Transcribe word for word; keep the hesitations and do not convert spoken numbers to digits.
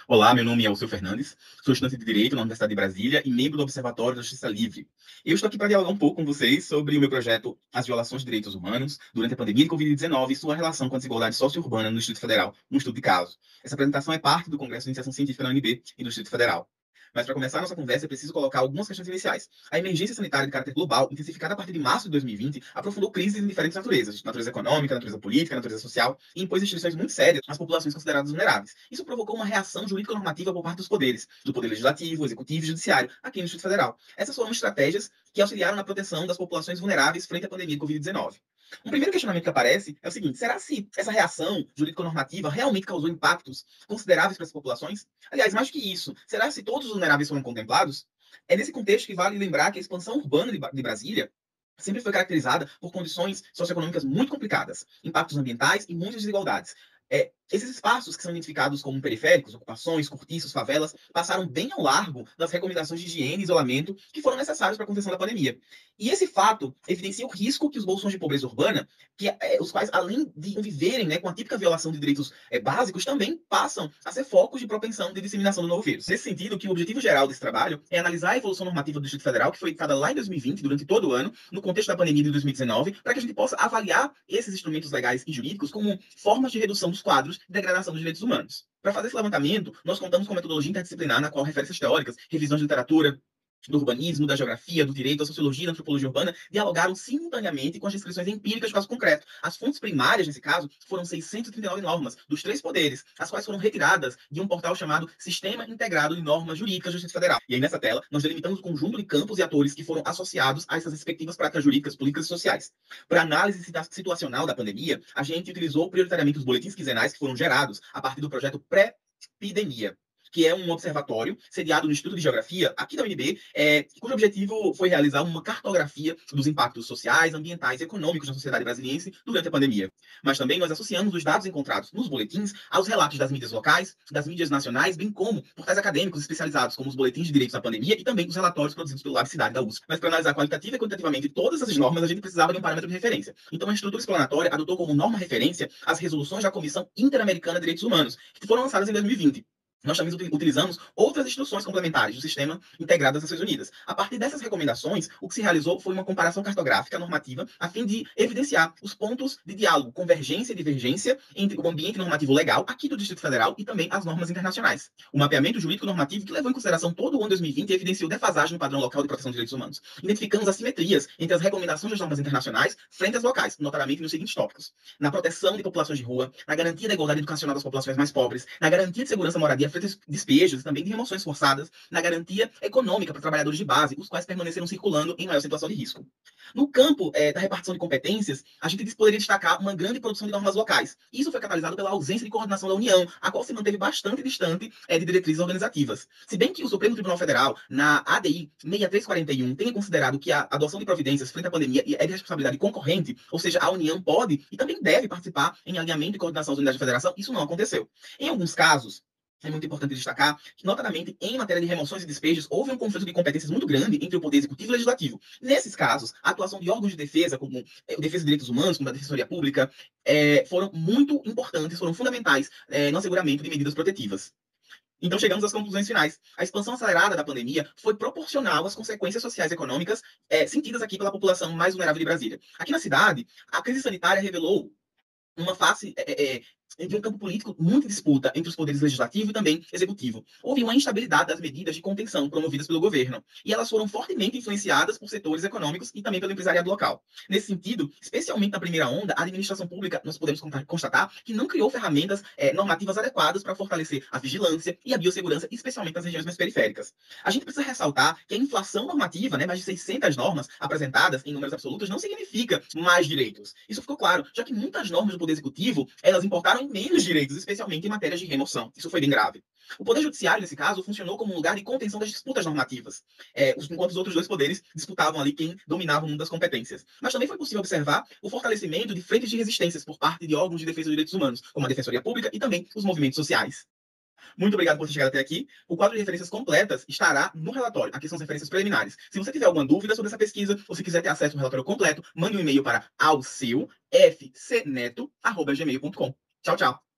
Olá, meu nome é Alceu Fernandes, sou estudante de Direito na Universidade de Brasília e membro do Observatório da Justiça Livre. Eu estou aqui para dialogar um pouco com vocês sobre o meu projeto As Violações de Direitos Humanos durante a pandemia de covid dezenove e sua relação com a desigualdade socio-urbana no Distrito Federal, um estudo de caso. Essa apresentação é parte do Congresso de Iniciação Científica da U N B e do Distrito Federal. Mas para começar a nossa conversa, é preciso colocar algumas questões iniciais. A emergência sanitária de caráter global, intensificada a partir de março de dois mil e vinte, aprofundou crises de diferentes naturezas, natureza econômica, natureza política, natureza social, e impôs restrições muito sérias às populações consideradas vulneráveis. Isso provocou uma reação jurídico-normativa por parte dos poderes, do Poder Legislativo, Executivo e Judiciário, aqui no Distrito Federal. Essas foram estratégias que auxiliaram na proteção das populações vulneráveis frente à pandemia de covid dezenove. Um primeiro questionamento que aparece é o seguinte: será se essa reação jurídico-normativa realmente causou impactos consideráveis para as populações? Aliás, mais do que isso, será se todos os vulneráveis foram contemplados? É nesse contexto que vale lembrar que a expansão urbana de Brasília sempre foi caracterizada por condições socioeconômicas muito complicadas, impactos ambientais e muitas desigualdades. É, esses espaços que são identificados como periféricos, ocupações, cortiços, favelas, passaram bem ao largo das recomendações de higiene e isolamento que foram necessários para a contenção da pandemia. E esse fato evidencia o risco que os bolsões de pobreza urbana, que, é, os quais, além de viverem, né, com a típica violação de direitos é, básicos, também passam a ser focos de propensão de disseminação do novo vírus. Nesse sentido, que o objetivo geral desse trabalho é analisar a evolução normativa do Distrito Federal, que foi editada lá em dois mil e vinte, durante todo o ano, no contexto da pandemia de dois mil e dezenove, para que a gente possa avaliar esses instrumentos legais e jurídicos como formas de redução dos quadros de degradação dos direitos humanos. Para fazer esse levantamento, nós contamos com metodologia interdisciplinar, na qual referências teóricas, revisões de literatura, do urbanismo, da geografia, do direito, da sociologia e da antropologia urbana dialogaram simultaneamente com as descrições empíricas de caso concreto. As fontes primárias, nesse caso, foram seiscentas e trinta e nove normas dos três poderes, as quais foram retiradas de um portal chamado Sistema Integrado de Normas Jurídicas do Distrito Federal. E aí, nessa tela, nós delimitamos o conjunto de campos e atores que foram associados a essas respectivas práticas jurídicas, políticas e sociais. Para análise situacional da pandemia, a gente utilizou prioritariamente os boletins quinzenais que foram gerados a partir do projeto Pré-Epidemia, que é um observatório sediado no Instituto de Geografia, aqui da U N B, é, cujo objetivo foi realizar uma cartografia dos impactos sociais, ambientais e econômicos na sociedade brasiliense durante a pandemia. Mas também nós associamos os dados encontrados nos boletins aos relatos das mídias locais, das mídias nacionais, bem como portais acadêmicos especializados, como os boletins de direitos na pandemia e também os relatórios produzidos pelo Lab Cidade da U S P. Mas para analisar qualitativa e quantitativamente todas essas normas, a gente precisava de um parâmetro de referência. Então a estrutura explanatória adotou como norma referência as resoluções da Comissão Interamericana de Direitos Humanos, que foram lançadas em dois mil e vinte. Nós também utilizamos outras instruções complementares do Sistema Integrado das Nações Unidas. A partir dessas recomendações, o que se realizou foi uma comparação cartográfica normativa a fim de evidenciar os pontos de diálogo, convergência e divergência entre o ambiente normativo legal aqui do Distrito Federal e também as normas internacionais. O mapeamento jurídico normativo que levou em consideração todo o ano dois mil e vinte evidenciou defasagem no padrão local de proteção de direitos humanos. Identificamos assimetrias entre as recomendações das normas internacionais frente às locais, notadamente nos seguintes tópicos: na proteção de populações de rua, na garantia da igualdade educacional das populações mais pobres, na garantia de segurança, moradia, frente a despejos e também de remoções forçadas, na garantia econômica para trabalhadores de base, os quais permaneceram circulando em maior situação de risco. No campo é, da repartição de competências, a gente poderia destacar uma grande produção de normas locais. Isso foi catalisado pela ausência de coordenação da União, a qual se manteve bastante distante é, de diretrizes organizativas. Se bem que o Supremo Tribunal Federal, na A D I seis mil trezentos e quarenta e um, tenha considerado que a adoção de providências frente à pandemia é de responsabilidade concorrente, ou seja, a União pode e também deve participar em alinhamento e coordenação das unidades de federação, isso não aconteceu. Em alguns casos, é muito importante destacar que, notadamente, em matéria de remoções e despejos, houve um conflito de competências muito grande entre o Poder Executivo e o Legislativo. Nesses casos, a atuação de órgãos de defesa, como é, o Defesa de Direitos Humanos, como a Defensoria Pública, é, foram muito importantes, foram fundamentais é, no asseguramento de medidas protetivas. Então, chegamos às conclusões finais. A expansão acelerada da pandemia foi proporcional às consequências sociais e econômicas é, sentidas aqui pela população mais vulnerável de Brasília. Aqui na cidade, a crise sanitária revelou uma face é, é, de um campo político muito disputa entre os poderes legislativo e também executivo. Houve uma instabilidade das medidas de contenção promovidas pelo governo, e elas foram fortemente influenciadas por setores econômicos e também pelo empresariado local. Nesse sentido, especialmente na primeira onda, a administração pública, nós podemos constatar que não criou ferramentas é, normativas adequadas para fortalecer a vigilância e a biossegurança, especialmente nas regiões mais periféricas. A gente precisa ressaltar que a inflação normativa, né, mais de seiscentas normas apresentadas em números absolutos, não significa mais direitos. Isso ficou claro, já que muitas normas do Poder Executivo, elas importaram menos direitos, especialmente em matérias de remoção. Isso foi bem grave. O Poder Judiciário, nesse caso, funcionou como um lugar de contenção das disputas normativas, é, enquanto os outros dois poderes disputavam ali quem dominava o mundo das competências. Mas também foi possível observar o fortalecimento de frentes de resistências por parte de órgãos de defesa dos direitos humanos, como a Defensoria Pública e também os movimentos sociais. Muito obrigado por ter chegado até aqui. O quadro de referências completas estará no relatório. Aqui são as referências preliminares. Se você tiver alguma dúvida sobre essa pesquisa, ou se quiser ter acesso ao relatório completo, mande um e-mail para alceu f c neto arroba gmail ponto com. Tchau, tchau.